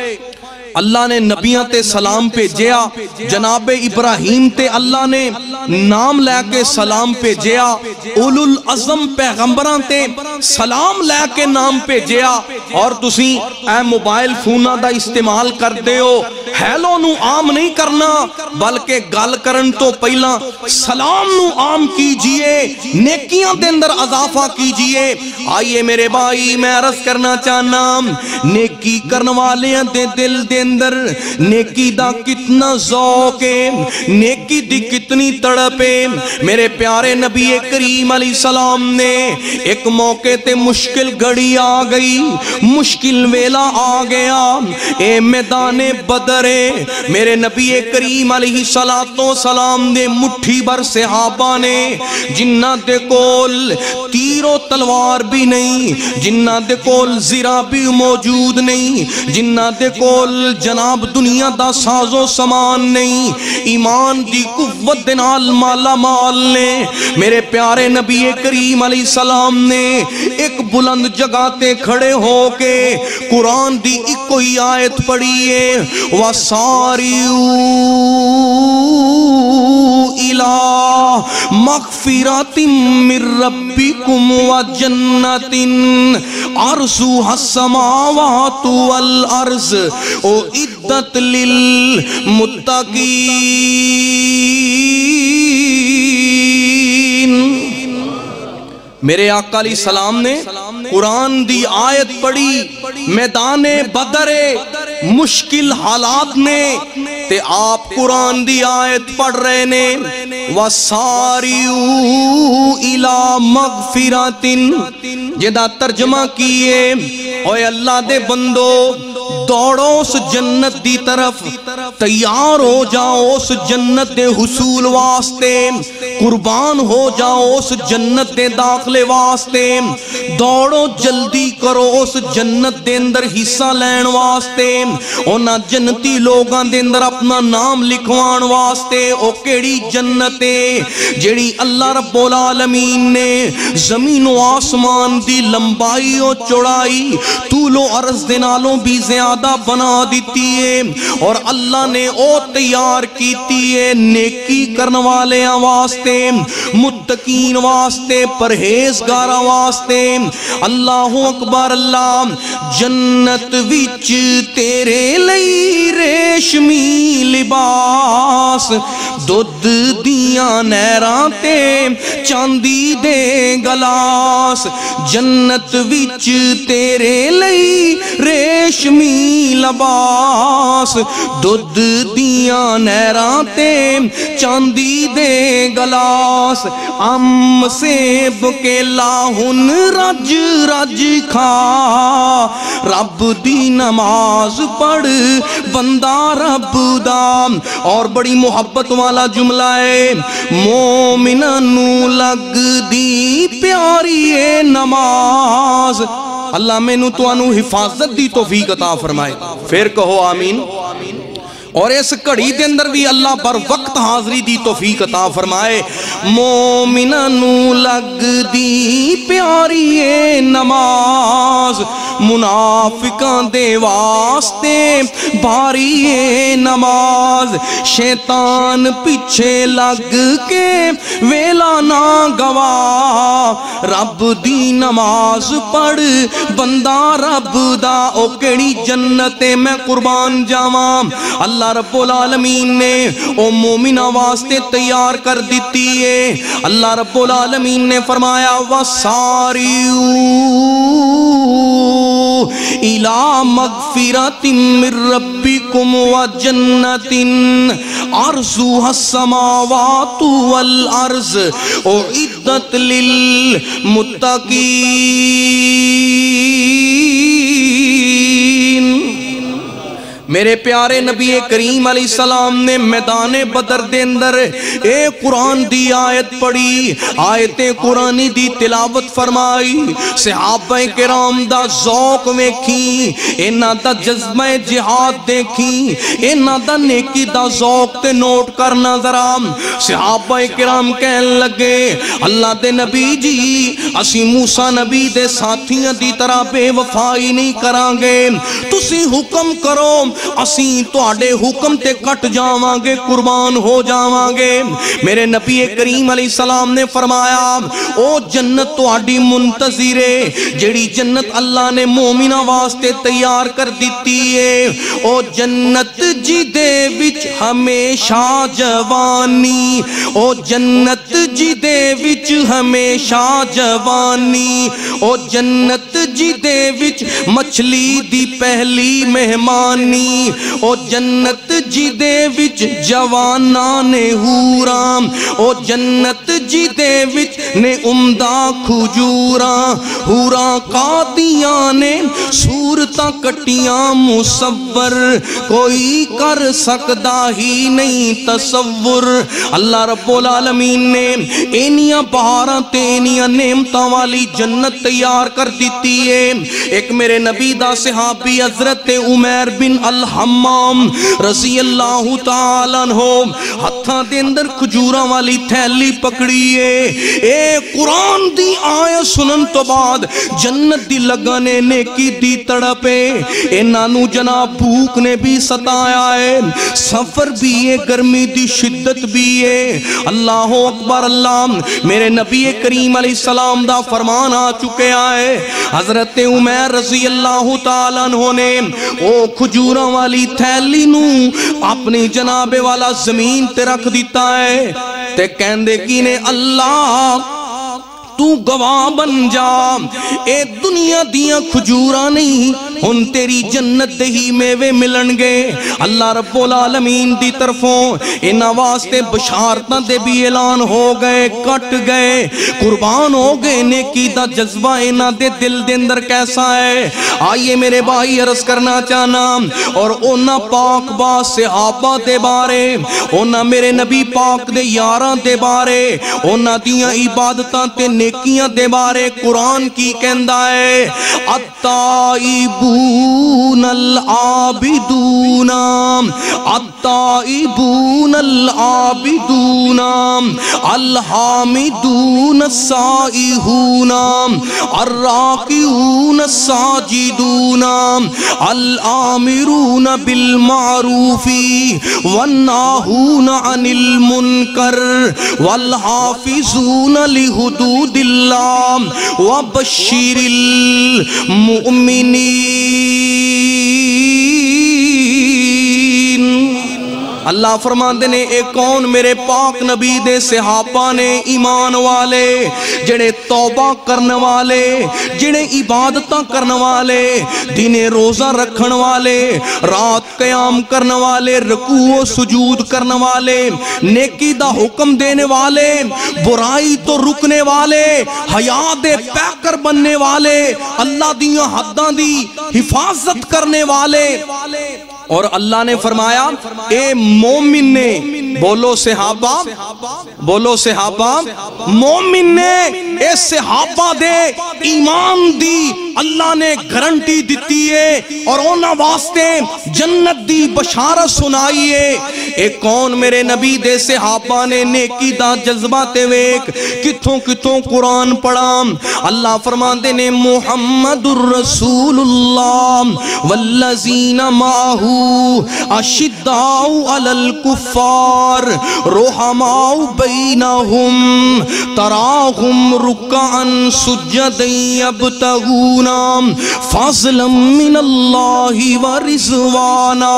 اللہ نے نبیاں تے سلام پہ جیا، جناب ابراہیم تے اللہ نے نام لے کے سلام پہ جیا، اولو العظم پیغمبران تے سلام لے کے نام پہ جیا، اور تسی اے موبائل فونہ دا استعمال کر دے ہو، ہیلو نو عام نہیں کرنا بلکہ گل کرن تو پہلا سلام نو عام کیجئے، نیکیاں دے اندر اضافہ کیجئے۔ آئیے میرے بھائی میں عرض کرنا چاہنا، نیکی کرن والے دے دل دے اندر نیکی دا کتنا ذوق ہے، نیکی دی کتنی تڑپ ہے۔ میرے پیارے نبی کریم علیہ السلام نے ایک موقع تے مشکل گھڑی آ گئی، مشکل ویلا آ گیا، اے میدان بدر ہے۔ میرے نبی کریم علیہ السلام نے مٹھی بھر صحابہ نے، جنہ دے کول تیر و تلوار بھی نہیں، جنہ دے کول زرہ بھی موجود نہیں، جنہ دے کول جناب دنیا دا ساز و سامان نہیں، ایمان دی قوت دے نال لال مالا مال نے میرے پیارے نبی کریم علیہ السلام نے ایک بلند جگہ تے کھڑے ہو کے قرآن دی ایک کوئی آیت پڑھی ہے وَسَارِعُوا إِلَىٰ مَغْفِرَةٍ مِّن رَّبِّكُمْ وَجَنَّةٍ عَرْضُهَا السَّمَاوَاتُ وَالْأَرْضُ أُعِدَّتْ لِلْمُتَّقِينَ۔ میرے آقا علیہ السلام نے قرآن دی آیت پڑھی میدان بدر مشکل حالات نے تے آپ قرآن دی آیت پڑھ رہے نے وَسَارِعُوا إِلَىٰ مَغْفِرَةٍ جدا ترجمہ کیے اوے اللہ دے بندو دوڑو اس جنت دی طرف تیار ہو جاؤ اس جنت دے حصول واسطے قربان ہو جاؤ اس جنت دے داخلے واسطے دوڑو جلدی کرو اس جنت دے اندر حصہ لین واسطے اونا جنتی لوگاں دے اندر اپنا نام لکھوان واسطے او کیڑی جنت ہے جیڑی اللہ رب العالمین نے زمین و آسمان دی لمبائی و چوڑائی طول و عرض دے نالوں بھی زیادہ بنا دیتی ہے اور اللہ نے او تیار کیتی ہے نیکی کرن والے واسطے متقین واسطے پرہیزگار واسطے اللہ اکبر اللہ جنت وچ تیرے لئی ریشمی لباس دودھ دیاں نہراں تے چاندی دے گلاس جنت وچ تیرے لئی ریشمی لباس دودھ دیاں نہراں تے چاندی دے گلاس ام سیب کے لاہن رج رج کھا رب دی نماز پڑھ بندہ رب دا اور بڑی محبت والا جملہ ہے مومنہ نو لگ دی پیاری نماز اللہ میں نو تو انو حفاظت دی توفیق عطا فرمائے پھر کہو آمین اور اس کڑی دے اندر بھی اللہ بر وقت حاضری دی توفیق عطا فرمائے مومنہ نو لگ دی پیاری نماز منافقان دے واسطے بھاری نماز شیطان پیچھے لگ کے ویلا نہ گوا رب دی نماز پڑھ بندہ رب دا او کیڑی جنت میں قربان جاواں اللہ رب العالمین نے او مومنہ واسطے تیار کر دیتی ہے اللہ رب العالمین نے فرمایا وَسَارِعُوا إِلَىٰ مَغْفِرَةٍ مِّن رَّبِّكُمْ وَجَنَّةٍ عَرْضُهَا السَّمَاوَاتُ وَالْأَرْضُ أُعِدَّتْ لِلْمُتَّقِينَ۔ میرے پیارے نبی کریم علیہ السلام نے میدان بدر دے اندر اے قرآن دی آیت پڑھی آیت قرآنی دی تلاوت فرمائی صحابہ کرام دا ذوق ویکھی انہ دا جذبہ جہاد دیکھی انہ دا نیکی دا ذوق تے نوٹ کرنا ذرا صحابہ کرام کہن لگے اللہ دے نبی جی اسی موسیٰ نبی دے ساتھیاں دی طرح بے وفائی نہیں کرانگے تسی حکم کرو اسیں تواڈے حکم تے کٹ جاواں گے قربان ہو جاواں گے میرے نبی کریم علیہ السلام نے فرمایا او جنت تواڈی منتظر ہے جڑی جنت اللہ نے مومنہ واسطے تیار کر دیتی ہے او جنت جی دے وچ ہمیشہ جوانی او جنت جی دے وچ ہمیشہ جوانی او جنت جی دے وچ مچھلی دی پہلی مہمانی او جنت جی دے وچ جوانان حوراں او جنت جی دے وچ نے عمدہ کھجوراں حوراں قادیاں نے صورتاں کٹیاں مصور کوئی کر سکدا ہی نہیں تصور اللہ رب العالمین نے اینیاں بہاراں تے اینیاں نعمتاں والی جنت تیار کر دیتی ہے۔ ایک میرے نبی دا صحابی حضرت عمیر بن الحمام رضی اللہ تعالیٰ عنہ ہتھاں دے اندر کھجوراں والی تھیلی پکڑی ہے۔ اے قرآن دی آیت سنن تو بعد جنت دی لگانے نیکی دی تڑپے، انہوں جناب بھوک نے بھی ستایا ہے، سفر بھی ہے، گرمی دی شدت بھی ہے۔ اللہ اکبر اللہ، میرے نبی کریم علیہ السلام دا فرمان آ چکے آئے۔ حضرت عمیر رضی اللہ تعالیٰ عنہ نے او کھجوراں والی تھیلی نو اپنی جناب والا زمین تے رکھ دیتا ہے تے کہندے کی نے اللہ تو گواہ بن جا، اے دنیا دیاں کھجوراں نہیں ہن تیری جنت دے ہی میوے ملن گے۔ اللہ رب العالمین دی طرفوں انہاں واسطے بشارتاں دے بھی اعلان ہو گئے، کٹ گئے، قربان ہو گئے۔ نیکی دا جذبہ انہاں دے دل دے اندر کیسا ہے؟ آئیے میرے بھائی عرض کرنا چاہنا اور انہاں پاک با صحابہ دے بارے، انہاں میرے نبی پاک دے یاراں دے بارے، انہاں دیاں عبادتاں تے نیکیاں دے بارے قرآن کی کہندہ ہے التائبون العابدون التائبون العابدون الحامدون السائحون الراکعون الساجدون الآمرون بالمعروف والناہون عن المنکر والحافظون لحدود اللہ وبشر المؤمنین۔ اللہ فرماندے نے اے کون میرے پاک نبی دے صحابہ نے ایمان والے جڑے توبہ کرنے والے، جڑے عبادتاں کرنے والے، دن روزہ رکھن والے، رات قیام کرنے والے، رکوع و سجود کرنے والے، نیکی دا حکم دینے والے، برائی تو رکنے والے، حیا دے پیکر بننے والے، اللہ دیاں حداں دی حفاظت کرنے والے۔ اور اللہ نے فرمایا اے مومن نے، بولو صحابہ، بولو صحابہ، مومن نے اے صحابہ دے ایمان دی اللہ نے گارنٹی دیتی ہے اور انہاں واسطے جنت دی بشارت سنائی ہے۔ اے کون میرے نبی دے صحابہ نے نیکی دا جذبہ تے ویک کتھوں کتھوں قرآن پڑھا۔ اللہ فرماندے نے محمد الرسول اللہ والذین معہ اشداء علی الکفار رحماء بینہم تراہم رکعا سجدا یبتغون فضلا من اللہ ورضوانا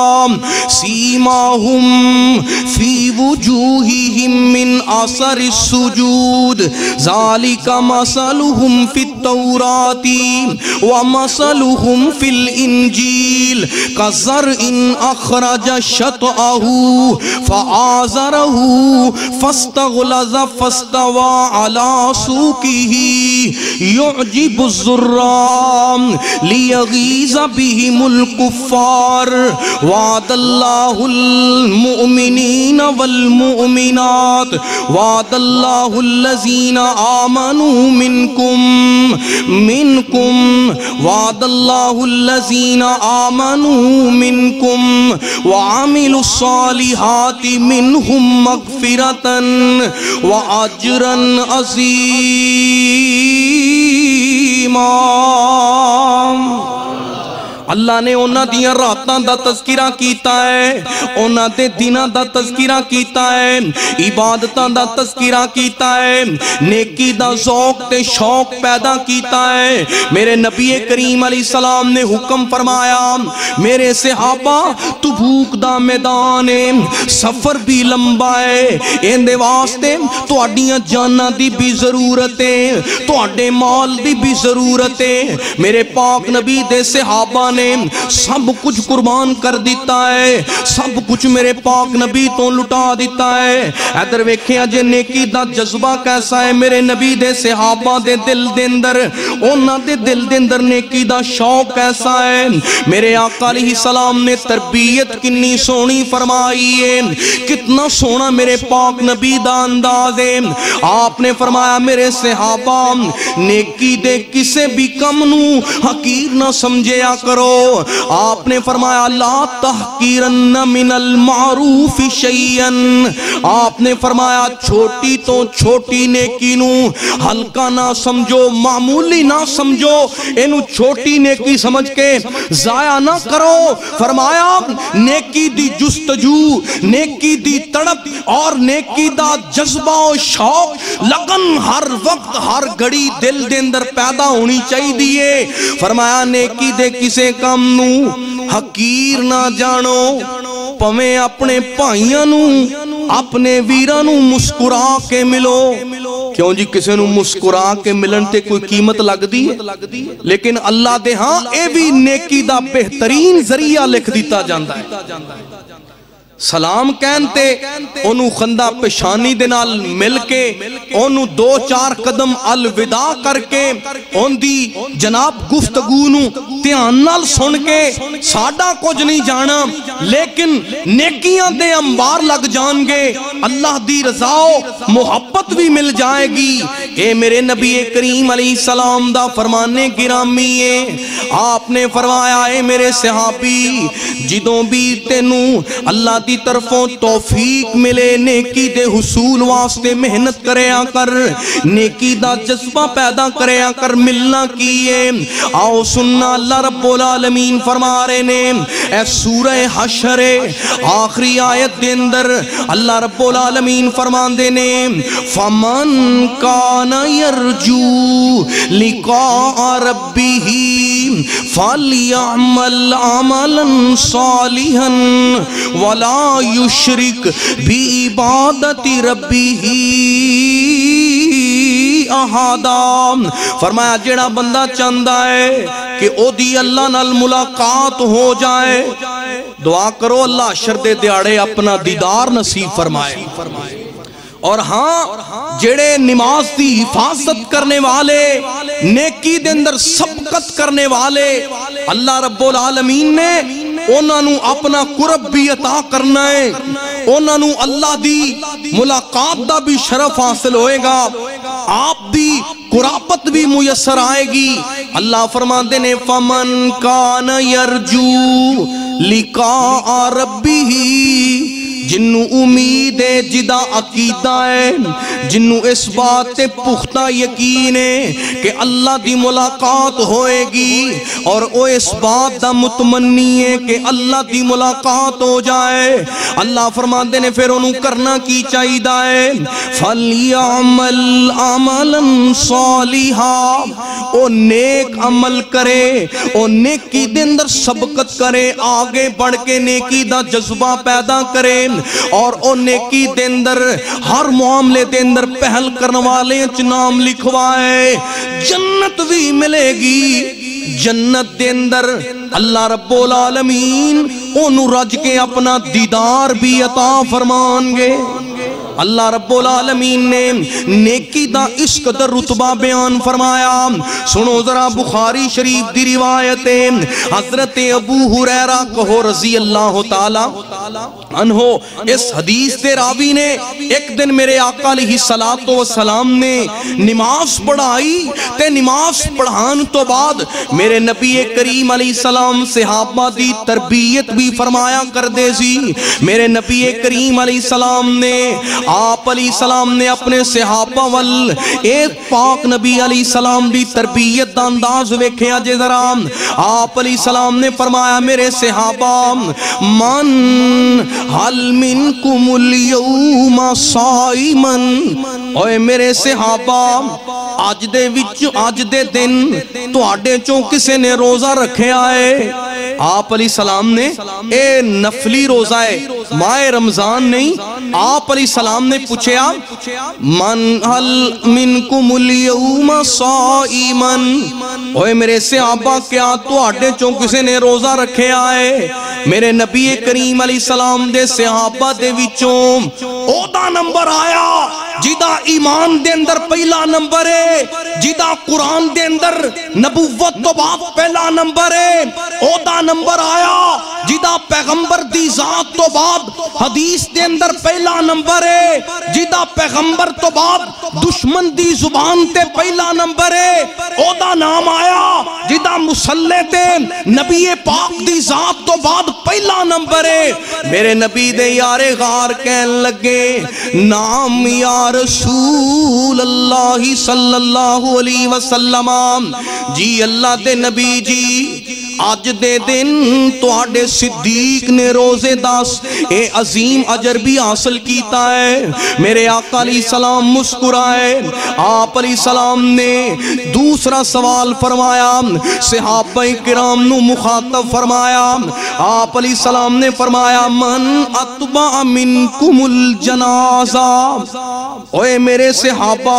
سیماہم فی وجوہہم من اثر السجود ذالک مثلہم فی التوراۃ ومثلہم فی الانجیل کزرع اخرج شطأہ فآزرہ فاستغلظ فاستوى على سوقه يعجب الزراع ليغيظ بهم الكفار وعد الله المؤمنين والمؤمنات وعد الله الذين آمنوا منكم منكم وعد الله الذين آمنوا منكم وعملوا الصالحات منهم مغفرة وأجرا عظيما۔ اللہ نے انہاں دیاں راتاں دا تذکرہ کیتا ہے، انہاں دے دناں دا تذکرہ کیتا ہے، عبادتاں دا تذکرہ کیتا ہے، نیکی دا ذوق تے شوق پیدا کیتا ہے۔ میرے نبی کریم علیہ السلام نے حکم فرمایا میرے صحابہ تو بھوک دا میدان ہے، سفر بھی لمبا ہے، اندے واسطے تو اڈیاں جاناں دی بھی ضرورت ہے، تو اڈے مال دی بھی ضرورت ہے۔ میرے پاک نبی دے صحابہ نے سب کچھ قربان کر دیتا ہے، سب کچھ میرے پاک نبی تو لٹا دیتا ہے۔ ادھر ویکھیا جے نیکی دا جذبہ کیسا ہے میرے نبی دے صحابہ دے دل دے اندر، انہاں دے دل دے اندر نیکی دا شوق کیسا ہے۔ میرے آقا علیہ السلام نے تربیت کنی سونی فرمائی ہے، کتنا سونا میرے پاک نبی دا انداز ہے۔ آپ نے فرمایا میرے صحابہ نیکی دے کسے بھی کم نو حقیر نہ سمجھیا کرو۔ آپ نے فرمایا لا تحقیرن من المعروف شیئا، آپ نے فرمایا چھوٹی تو چھوٹی نیکی نو ہلکا نہ سمجھو، معمولی نہ سمجھو، اینو چھوٹی نیکی سمجھ کے ضائع نہ کرو۔ فرمایا نیکی دی جستجو، نیکی دی تڑپ اور نیکی دا جذبہ و شوق لگن ہر وقت ہر گھڑی دل دے اندر پیدا ہونی چاہی دیئے۔ فرمایا نیکی دے کسے کام نو حقیر نہ جانو، پویں اپنے پائیاں نو اپنے ویران نو مسکرا کے ملو۔ کیوں جی کسے نو مسکرا کے ملن تے کوئی قیمت لگ دی ہے، لیکن اللہ دے ہاں اے بھی نیکی دا بہترین ذریعہ لکھ دیتا جاندہ ہے۔ سلام کہنتے انہوں خندہ پیشانی دے نال مل کے انہوں دو چار قدم الوداع کر کے ان دی جناب گفتگونوں تیان نال سن کے ساڑھا کچھ نہیں جانا، لیکن نیکیاں دے انبار لگ جان گے، اللہ دی رضاؤ محبت بھی مل جائے گی۔ اے میرے نبی کریم علیہ السلام دا فرمانے گرامی ہے، آپ نے فرمایا اے میرے صحابی جدوں بھی تینوں اللہ دی طرفوں توفیق ملے نیکی دے حصول واسطے محنت کریا کر، نیکی دا جذبہ پیدا کریا کر۔ ملنا کیے آؤ سننا اللہ رب العالمین فرما رہے نے، اے سورہ حشر آخری آیت دے اندر اللہ رب العالمین فرمان دے نے فَمَنْ كَانَ يَرْجُو لِقَاءَ رَبِّهِ فَلْيَعْمَلْ عَمَلًا صَالِحًا وَلَا يُشْرِكْ بِعِبَادَةِ رَبِّهِ احدا۔ فرمایا جیڑا بندہ چاہتا ہے کہ او دی اللہ نال ملاقات ہو جائے، دعا کرو اللہ حشر دے دیاڑے اپنا دیدار نصیب فرمائے۔ اور ہاں جڑے نماز دی حفاظت کرنے والے، نیکی دے اندر سبقت کرنے والے، اللہ رب العالمین نے انہاں نو اپنا قرب بھی عطا کرنا ہے، انہاں نو اللہ دی ملاقات دا بھی شرف حاصل ہوئے گا، آپ دی قرابت بھی میسر آئے گی۔ اللہ فرماتے نے فَمَنْ كَانَ يَرْجُو لِقَاءَ رَبِّهِ، جنو امید ہے جدا عقیدہ ہے، جنو اس بات تے پختہ یقین ہے کہ اللہ دی ملاقات ہوئے گی، اور او اس بات دا متمنی ہے کہ اللہ دی ملاقات ہو جائے، اللہ فرماتے نے پھر انہوں کرنا کی چاہیدہ ہے فَلْيَعْمَلْ عَمَلًا صَالِحًا، او نیک عمل کرے، او نیکی دے اندر سبقت کرے، آگے بڑھ کے نیکی دا جذبہ پیدا کرے، اور او نیکی دے اندر ہر معاملے دے اندر پہل کرنے والے نام لکھوائے، جنت بھی ملے گی۔ جنت دے اندر اللہ رب العالمین انہوں رج کے اپنا دیدار بھی عطا فرمان گے۔ اللہ رب العالمین نے نیکی دا اس قدر رتبہ بیان فرمایا، سنو ذرا بخاری شریف دی روایت ہے، حضرت ابو ہریرہ کہو رضی اللہ تعالی عنہ، اس حدیث دے راوی نے ایک دن میرے آقا علیہ السلام نے نماز پڑھائی تے نماز پڑھان تو بعد میرے نبی کریم علیہ السلام صحابہ دی تربیت بھی فرمایا کر دے سی۔ میرے نبی کریم علیہ السلام نے آپ علیہ السلام نے اپنے صحابہ وال ایک پاک نبی علیہ السلام دی تربیت دا انداز ویکھیا جے ذرا، آپ علیہ السلام نے فرمایا میرے صحابہ من حل منکم اليوم صائمن، اوے میرے صحابہ آج دے وچ آج دے دن تو آڈے چوں کسے نے روزہ رکھے آئے، آپ علیہ السلام نے اے نفلی روزہ ہے ماہ رمضان نہیں، آپ علیہ السلام نے پوچھا من حل منکم الیوم صائمن، اوے میرے صحابہ کیا تو آڈے چوں کسے نے روزہ رکھے آئے؟ میرے نبی کریم علیہ السلام دے صحابہ دے وچوں او دا نمبر آیا جیدہ ایمان دے اندر پہلا نمبر ہے، جیدہ قرآن دے اندر نبوت تو بعد پہلا نمبر ہے، او دا نمبر آیا جیدہ پیغمبر دی ذات تو بعد حدیث دے اندر پہلا نمبر ہے، جیدہ پیغمبر تو بعد دشمن دی زبان تے پہلا نمبر ہے، او دا نام آیا جیدہ مسلح تے نبی پاک دی ذات تو بعد پہلا نمبر ہے۔ میرے نبی دے یار غار کہن لگے نام یا رسول اللہ صلی اللہ علیہ وسلم، جی اللہ دے نبی جی آج دے دن تو آڈے صدیق نے روزے داس اے عظیم اجر بھی حاصل کیتا ہے۔ میرے آقا علیہ السلام مسکرائے، آپ علیہ السلام نے دوسرا سوال فرمایا، صحابہ کرام نو مخاطب فرمایا، آپ علیہ السلام نے فرمایا من اتبع منکم الجنازہ، اوے میرے صحابہ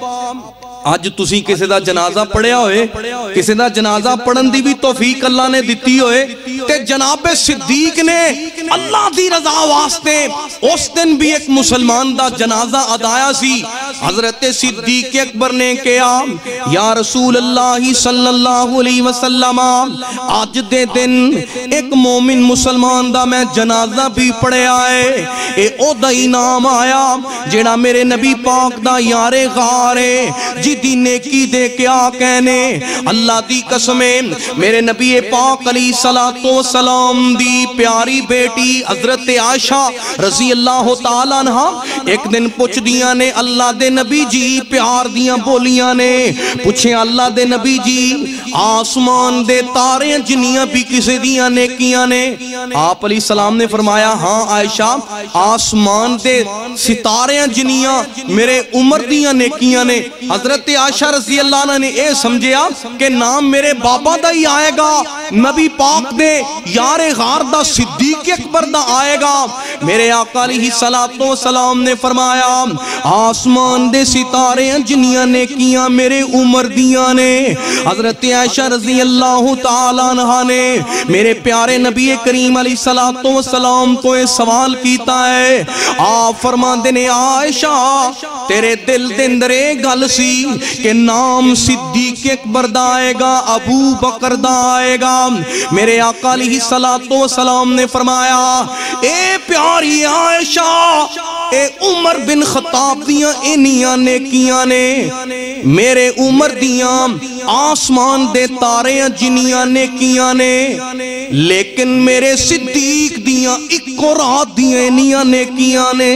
آج تسی کسی دا جنازہ پڑھیا ہوئے، کسی دا جنازہ پڑھن دی بھی توفیق اللہ نے دیتی ہوئے، تے جناب صدیق نے اللہ دی رضا واسطے اس دن بھی ایک مسلمان دا جنازہ ادایا سی۔ حضرت صدیق اکبر نے کہا یا رسول اللہ صلی اللہ علیہ وسلم آج دے دن ایک مومن مسلمان دا میں جنازہ بھی پڑھیا ہے، اے او دا انعام آیا جیڑا میرے نبی پاک دا یار غار ہے، جی دی نیکی دے کیا کہنے، اللہ دی قسمیں میرے نبی پاک علیہ السلام دی پیاری بیٹی حضرت عائشہ رضی اللہ تعالیٰ عنہ ایک دن پوچھ دیاں نے اللہ دے نبی جی پیار دیاں بولیاں نے پوچھیں اللہ دے نبی جی آسمان دے تارے جنیاں بھی کسے دیاں نیکیاں نے؟ آپ علیہ السلام نے فرمایا ہاں عائشہ آسمان دے ستارے جنیاں میرے عمر دیاں نیکیاں نے۔ حضرت عائشہ رضی اللہ عنہ نے اے سمجھیا کہ نام میرے بابا دا ہی آئے گا، نبی پاک دے یار غار دا صدیق اکبر دا آئے گا۔ میرے آقا علیہ السلام نے فرمایا آسمان دے ستارے جنیاں نیکیاں میرے عمر دیاں نے۔ حضرت عائشہ رضی اللہ تعالیٰ عنہ نے میرے پیارے نبی کریم علیہ السلام تو یہ سوال کیتا ہے، آپ فرماندے نے عائشہ تیرے دل دے اندر ایک گل سی کہ نام صدیق اکبر دا آئے گا، ابو بکر دا آئے گا۔ میرے آقا علیہ السلام نے فرمایا اے پیاری عائشہ اے عمر بن خطاب دیاں انیاں نیکیاں نے، میرے عمر دیاں آسمان دے تارے جنیاں نیکیاں نے، لیکن میرے صدیق دیاں اکو رات دیاں انیاں نیکیاں نے،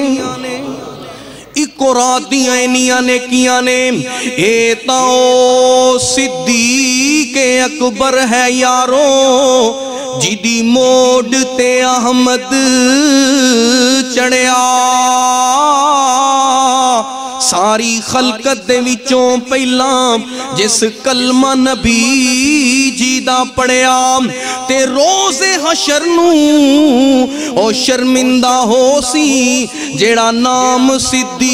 اکو رات دیاں انیاں نیکیاں نے۔ اے تاؤ صدیق اکبر ہے یارو جیدی موڈ تے احمد چڑھیا، ساری خلقت دے وچوں پہلا جس کلمہ نبی جیدہ پڑھیا تے روز حشر نو او شرمندہ ہو سی جیڑا نام صدیق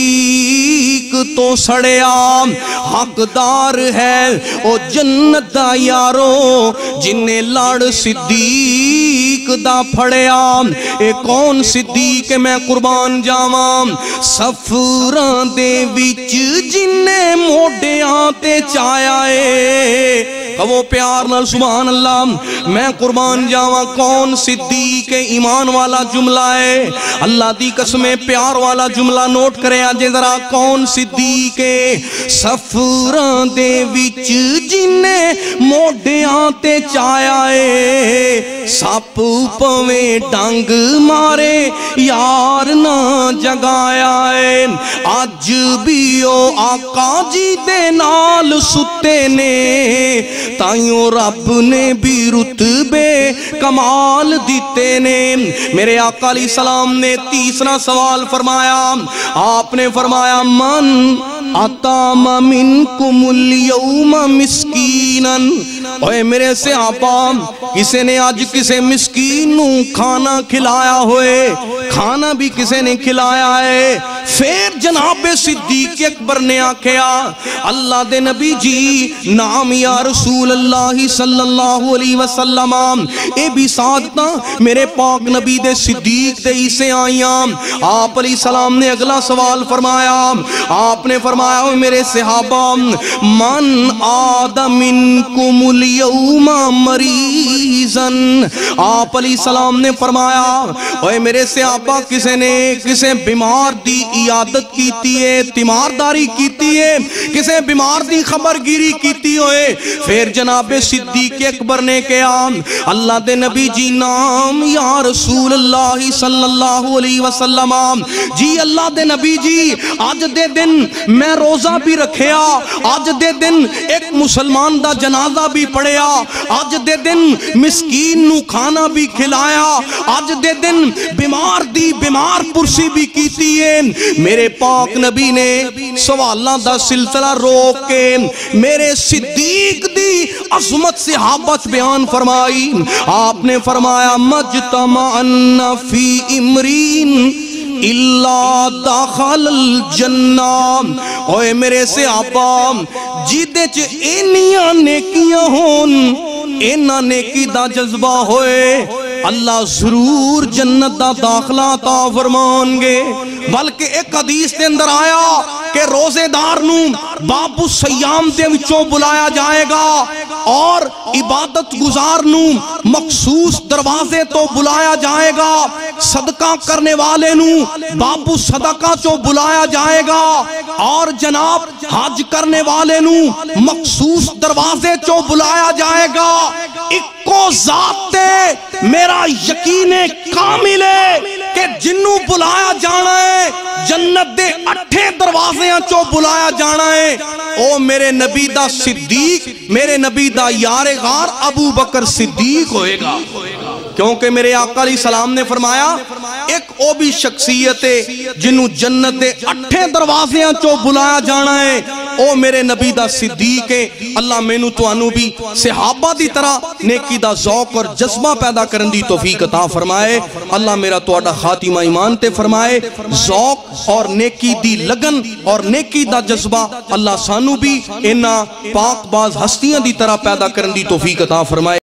تو سڑیا، حقدار ہے او جنت دا یارو جنہیں لڑ صدیق دا پھڑیا۔ اے کون صدیق میں قربان جاواں، سفراں دے وچ جنہیں موڈیاں تے چایا اے، کہو پیار نال سبحان اللہ، میں قربان جاواں کون صدیق ایمان والا جملہ ہے، اللہ دی قسمیں پیار والا جملہ نوٹ کرے آجے ذرا کون صدیق سفراں دے وچ جنہیں موڈیاں تے چایا اے، سپ پویں ڈنگ مارے یار نہ جگایا اے، آج بھی او آقا جی دے نال ستے نے تائیوں رب نے بھی رتبے کمال دیتے نے۔ میرے آقا علیہ السلام نے تیسرا سوال فرمایا، آپ نے فرمایا من اطعم منکم اليوم مسکینا، اوے میرے صحابہ کسے نے آج کسے مسکین نو کھانا کھلایا ہوئے، کھانا بھی کسے نے کھلایا ہے۔ پھر جناب صدیق اکبر نے آکھیا اللہ دے نبی جی نام یا رسول اللہ صلی اللہ علیہ وسلم، اے بھی ساتھ میرے پاک نبی دے صدیق دے اسے آئیاں۔ آپ علیہ السلام نے اگلا سوال فرمایا، آپ نے فرمایا میرے صحابہ من آد منکم اليوم مریضن، آپ علیہ السلام نے فرمایا اے میرے صحابہ کسے نے کسے بیمار دی عیادت کیتی ہے، تیمارداری کیتی ہے، کسے بیمار دی خبرگیری کیتی ہوئے۔ پھر جناب صدیق اکبر نے کہا اللہ دے نبی جی نام یا رسول اللہ صلی اللہ علیہ وسلم، جی اللہ دے نبی جی آج دے دن میں روزہ بھی رکھیا، آج دے دن ایک مسلمان دا جنازہ بھی پڑھیا، آج دے دن مسکین نو کھانا بھی کھلایا، آج دے دن بیمار دی بیمار پرسی بھی کیتی ہے۔ میرے پاک نبی نے سوالاں دا سلسلہ روک کے میرے صدیق دی عظمت صحابت بیان فرمائی۔ آپ نے فرمایا مجتمعن فی امرین اللہ داخل الجنہ، اوے میرے صحابہ جیدے چ اینیاں نیکیاں ہون، اینا نیکی دا جذبہ ہوئے، اللہ ضرور جنت دا داخلہ عطا فرمان گے۔ بلکہ ایک حدیث کے اندر آیا کہ روزے دار نو باب السیام دے وچوں بلایا جائے گا اور عبادت گزار نو مخصوص دروازے تو بلایا جائے گا، صدقہ کرنے والے نو باب الصدقہ چو بلایا جائے گا، اور جناب حج کرنے والے نو مخصوص دروازے چو بلایا جائے گا۔ اکو ذات تے میرا یقین کامل ہے کہ جنوں بلایا جانا ہے جنت دے اٹھے دروازے چو بلایا جانا ہے، او میرے نبی دا صدیق، میرے نبی دا یار غار ابو بکر صدیق ہوئے گا۔ کیونکہ میرے آقا علیہ السلام نے فرمایا ایک او بھی شخصیت ہے جنوں جنت دے اٹھے دروازے چو بلایا جانا ہے، او میرے نبی دا صدیق ہے۔ اللہ مینوں توانوں بھی صحابہ دی طرح نیکی دا ذوق اور جذبہ پیدا کرن دی توفیق عطا فرمائے۔ اللہ میرا تواڈا خاتمہ ایمان تے فرمائے، ذوق اور نیکی دی لگن اور نیکی دا جذبہ اللہ سانو بھی انہاں پاک باز ہستیاں دی طرح پیدا کرن دی توفیق عطا فرمائے۔